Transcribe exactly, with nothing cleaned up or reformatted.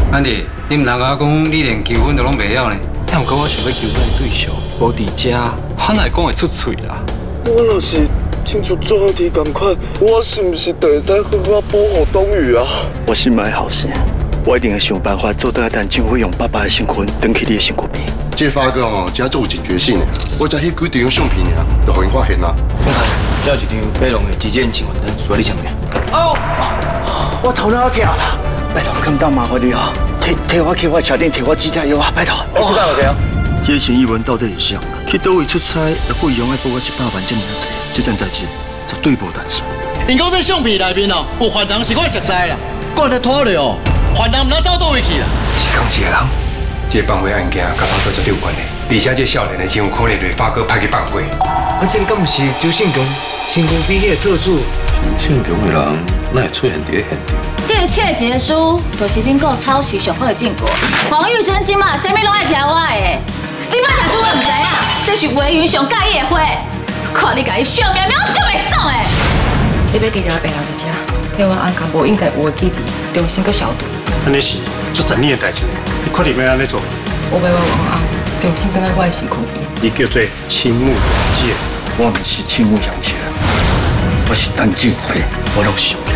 安弟，你唔通甲我讲你连求婚都拢袂晓呢？ 但毋过我想要求婚的对象无伫遮，我哪会讲会出嘴啦？ 我若是亲像庄阿弟同款，我是毋是就会使好好保护冬雨啊？我心怀好心，我一定会想办法做到等政府用爸爸的身份登去你的身躯边。 这发哥吼，真做有警觉性的，我才翕几张相片尔，就互因发现啦。 总裁，这有一张飞龙的急件请问单，需要你签名。 哦，我头脑跳啦！拜托，看到麻烦你哦，替替我去我车顶，替我指甲油啊！拜托。哦，是干 OK 啊？这陈义文到底是啥？去倒位出差，又贵用爱付我一百万这么多，这件代志绝对无单纯。因讲这相片内面哦，有犯人是我熟悉啦，管得拖了哦，犯人唔能走倒位去啦。 是讲一个人，这放火案件甲发哥绝对有关系，而且这少年的真有可能被发哥派去放火。 啊，这敢不是周信强身躯边迄个特助？ 姓强的人哪会出现伫现场？ 这个窃结书就是恁讲抄袭上好的证据。黄玉生今嘛，啥物拢爱听我的。你莫听出我唔知啊，这是维云上介意的花。看你家己笑喵喵，我就袂爽诶。 你要低调白人伫遮，台湾安卡无应该有的基地，重新搁消毒。 安尼是做十年的代志，你确定要安尼做？ 我要我王安重新登来我的身躯边。 你叫做青木洋介， 我唔是青木洋介，我是陈振辉，我拢想。